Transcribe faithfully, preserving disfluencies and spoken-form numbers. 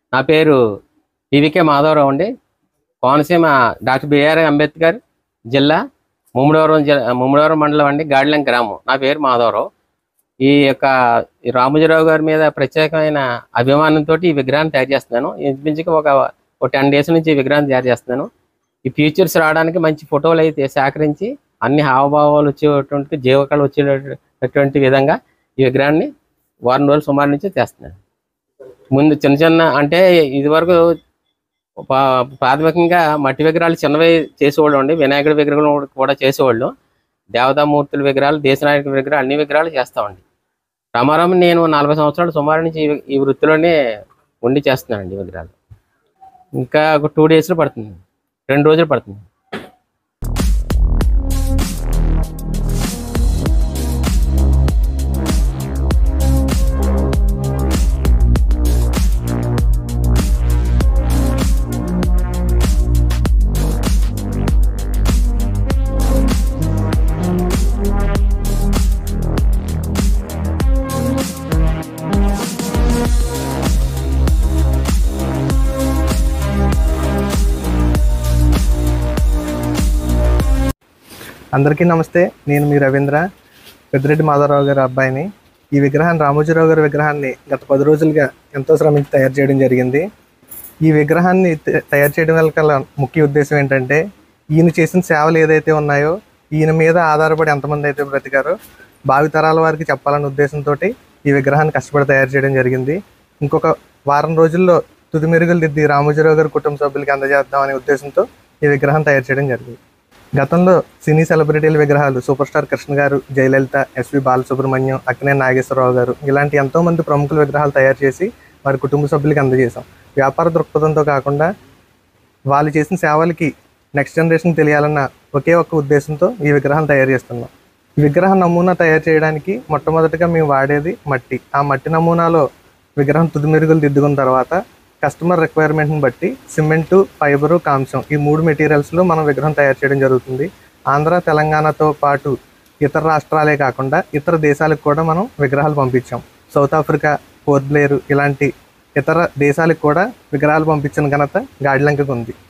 నా పేరు పివికే మాధవరావు అండి. కోనసీమ డాక్టర్ బిఆర్ అంబేద్కర్ జిల్లా ముమ్మడివరం జిల్లా ముమ్మడివరం మండలం అండి, గాడిలం గ్రామం. నా పేరు మాధవరావు. ఈ యొక్క రామోజీరావు గారి మీద ప్రత్యేకమైన అభిమానంతో ఈ విగ్రహాన్ని తయారు చేస్తున్నాను. ఇంచుమించుగా ఒక ఒక టెన్ డేస్ నుంచి ఈ విగ్రహాన్ని తయారు చేస్తున్నాను. ఈ ఫీచర్స్ రావడానికి మంచి ఫోటోలు అయితే సేకరించి అన్ని హావభావాలు వచ్చేటువంటి జీవకళ వచ్చేటటువంటి విధంగా ఈ విగ్రహాన్ని వారం రోజులు సుమారు నుంచి చేస్తున్నాను. ముందు చిన్న చిన్న అంటే ఇదివరకు ప్రాథమికంగా మట్టి విగ్రహాలు చిన్నవి చేసేవాళ్ళు అండి. వినాయకుడి విగ్రహాలు కూడా చేసేవాళ్ళు. దేవతామూర్తుల విగ్రహాలు, దేశనాయకుడి విగ్రహాలు, అన్ని విగ్రహాలు చేస్తామండి. రామారావు నేను నలభై సంవత్సరాలు సుమారు నుంచి ఈ వృత్తిలోనే ఉండి చేస్తున్నానండి. విగ్రహాలు ఇంకా ఒక టూ డేస్లో పడుతుంది, రెండు రోజులు పడుతుంది. అందరికీ నమస్తే. నేను మీ రవీంద్ర, పెద్దిరెడ్డి మాధవరావు గారి అబ్బాయిని. ఈ విగ్రహాన్ని, రామోజీరావు గారి విగ్రహాన్ని గత పది రోజులుగా ఎంతో శ్రమించి తయారు చేయడం జరిగింది. ఈ విగ్రహాన్ని తయారు చేయడం వల్ల ముఖ్య ఉద్దేశం ఏంటంటే, ఈయన చేసిన సేవలు ఏదైతే ఉన్నాయో, ఈయన మీద ఆధారపడి ఎంతమంది అయితే బ్రతికారో భావితరాల వారికి చెప్పాలనే ఉద్దేశంతో ఈ విగ్రహాన్ని కష్టపడి తయారు చేయడం జరిగింది. ఇంకొక వారం రోజుల్లో తుది మెరుగులు దిద్ది రామోజీరావు గారి కుటుంబ సభ్యులకి అందజేద్దామనే ఉద్దేశంతో ఈ విగ్రహం తయారు చేయడం జరిగింది. గతంలో సినీ సెలబ్రిటీల విగ్రహాలు సూపర్ స్టార్ కృష్ణ గారు, జయలలిత, ఎస్వి బాలసుబ్రహ్మణ్యం, అక్కినేని నాగేశ్వరరావు గారు ఇలాంటి ఎంతోమంది ప్రముఖుల విగ్రహాలు తయారు చేసి వారి కుటుంబ సభ్యులకి అందజేశాం. వ్యాపార దృక్పథంతో కాకుండా వాళ్ళు చేసిన సేవలకి నెక్స్ట్ జనరేషన్ తెలియాలన్న ఒకే ఒక్క ఉద్దేశంతో ఈ విగ్రహాలు తయారు చేస్తున్నాం. ఈ విగ్రహం నమూనా తయారు చేయడానికి మొట్టమొదటిగా మేము వాడేది మట్టి. ఆ మట్టి నమూనాలో విగ్రహం తుది మెరుగులు దిద్దుకున్న తర్వాత కస్టమర్ రిక్వైర్మెంట్ని బట్టి సిమెంటు, ఫైబరు, కాంసం ఈ మూడు మెటీరియల్స్లో మనం విగ్రహం తయారు చేయడం జరుగుతుంది. ఆంధ్ర, తెలంగాణతో పాటు ఇతర రాష్ట్రాలే కాకుండా ఇతర దేశాలకు కూడా మనం విగ్రహాలు పంపించాం. సౌత్ ఆఫ్రికా, పోర్ట్ బ్లేరు ఇలాంటి ఇతర దేశాలకు కూడా విగ్రహాలు పంపించిన ఘనత గాడిలంకకు ఉంది.